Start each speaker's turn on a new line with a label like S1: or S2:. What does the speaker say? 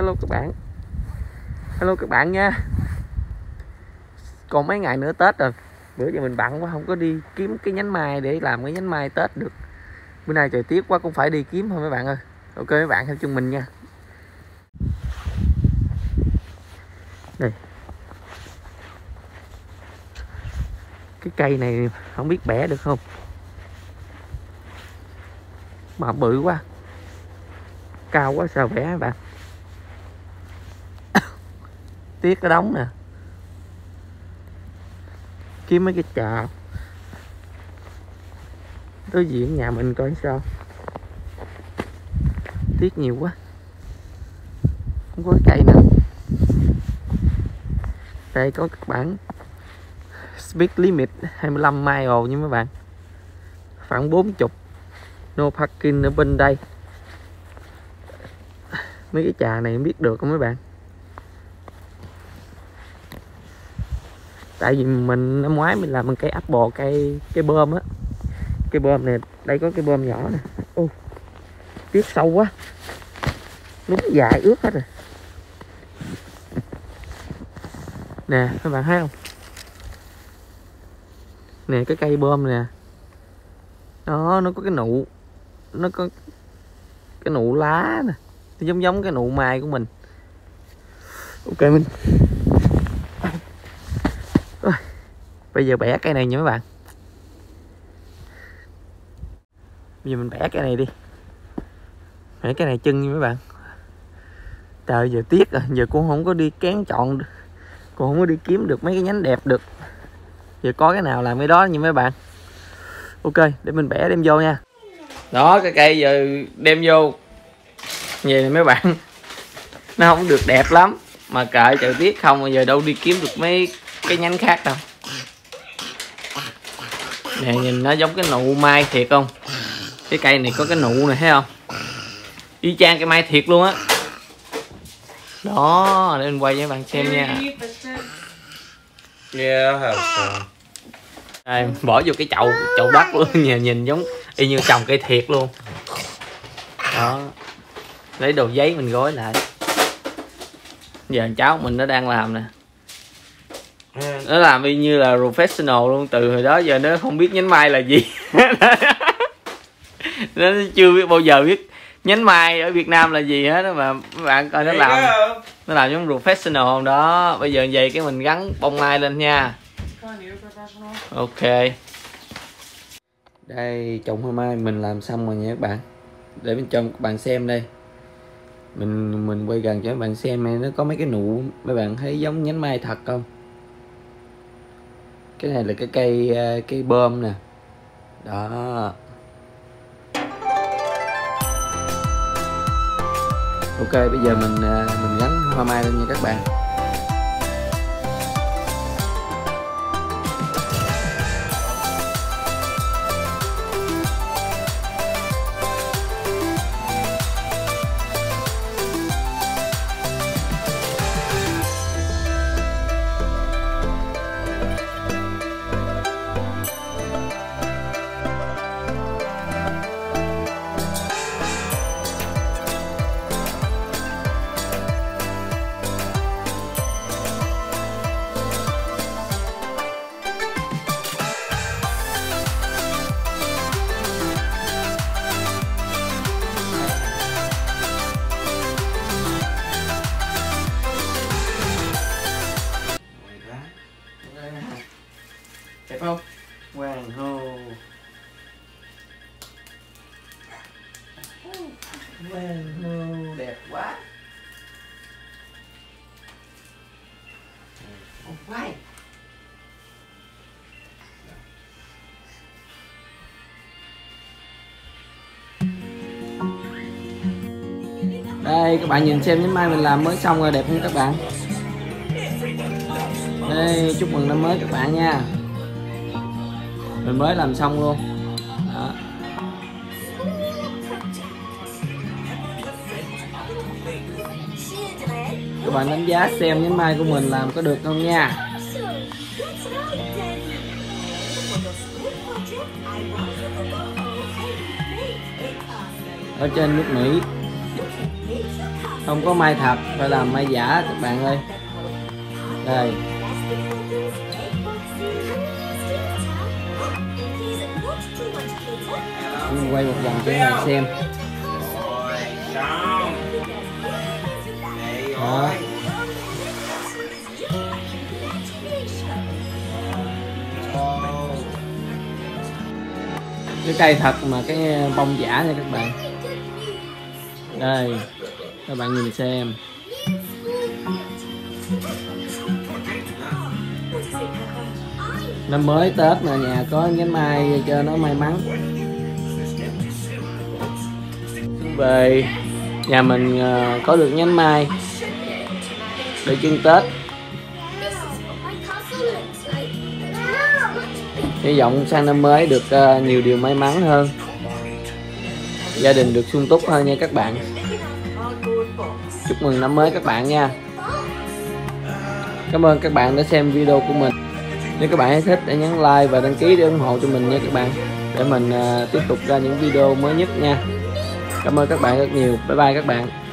S1: Hello các bạn. Hello các bạn nha. Còn mấy ngày nữa Tết rồi. Bữa giờ mình bận quá không có đi kiếm cái nhánh mai để làm cái nhánh mai Tết được. Bữa nay trời tiếc quá cũng phải đi kiếm thôi mấy bạn ơi. Ok mấy bạn theo chân mình nha. Đây. Cái cây này không biết bẻ được không? Mà bự quá. Cao quá sao bẻ các bạn. Tiếc cái đống nè. Kiếm mấy cái chà đối diện nhà mình coi sao. Tiếc nhiều quá. Không có cái cây nào. Đây có các bạn. Speed limit 25 mile nha mấy bạn. Khoảng 40. No parking ở bên đây. Mấy cái trà này không biết được không mấy bạn. Tại vì mình năm ngoái mình làm bằng cây apple, cây bơm á. Cây bơm này, đây có cây bơm nhỏ nè. Ô, tiếc sâu quá. Đúng dài ướt hết rồi. Nè các bạn thấy không? Nè cái cây bơm nè. Đó, nó có cái nụ. Nó có cái nụ lá nè. Nó giống cái nụ mai của mình. Ok mình. Bây giờ bẻ cây này nha mấy bạn. Bây giờ mình bẻ cái này đi. Bẻ cái này chân nha mấy bạn. Trời giờ tiếc rồi. Giờ cũng không có đi kén chọn. Cũng không có đi kiếm được mấy cái nhánh đẹp được. Giờ có cái nào làm cái đó nha mấy bạn. Ok để mình bẻ đem vô nha. Đó cái cây giờ đem vô vậy này mấy bạn. Nó không được đẹp lắm. Mà kệ trời tiếc không. Bây giờ đâu đi kiếm được mấy cái nhánh khác đâu. Nè nhìn nó giống cái nụ mai thiệt không? Cái cây này có cái nụ này thấy không? Y chang cái mai thiệt luôn á. Đó, để mình quay cho các bạn xem nha. Đây, bỏ vô cái chậu đất luôn, nhìn giống y như trồng cây thiệt luôn. Đó. Lấy đồ giấy mình gói lại. Giờ cháu mình nó đang làm nè. Nó làm y như là professional luôn. Từ hồi đó giờ nó không biết nhánh mai là gì. Nó chưa biết bao giờ biết nhánh mai ở Việt Nam là gì hết. Mà các bạn coi nó làm giống professional đó. Bây giờ vậy cái mình gắn bông mai lên nha. Ok. Đây trồng hoa mai mình làm xong rồi nha các bạn. Để mình cho các bạn xem đây. Mình quay gần cho các bạn xem này, nó có mấy cái nụ. Mấy bạn thấy giống nhánh mai thật không? Cái này là cái cây bơm nè. Đó. Ok bây giờ mình gắn hoa mai lên nha các bạn. Đẹp không? Hoàng hô. Hoàng hô đẹp quá. Quay. Đây các bạn nhìn xem nhánh mai mình làm mới xong rồi đẹp không các bạn? Đây chúc mừng năm mới các bạn nha. Mình mới làm xong luôn. Đó. Các bạn đánh giá xem nhánh mai của mình làm có được không nha. Ở trên nước Mỹ. Không có mai thật, phải làm mai giả các bạn ơi. Đây. Quay một vòng cho các bạn xem. Đó. Cái cây thật mà cái bông giả nha các bạn. Đây, các bạn nhìn xem. Năm mới Tết mà nhà có nhánh mai cho nó may mắn. Về nhà mình có được nhánh mai để trưng Tết. Hy vọng sang năm mới được nhiều điều may mắn hơn, gia đình được sung túc hơn nha các bạn. Chúc mừng năm mới các bạn nha. Cảm ơn các bạn đã xem video của mình. Nếu các bạn thấy thích hãy nhấn like và đăng ký để ủng hộ cho mình nha các bạn, để mình tiếp tục ra những video mới nhất nha. Cảm ơn các bạn rất nhiều. Bye bye các bạn.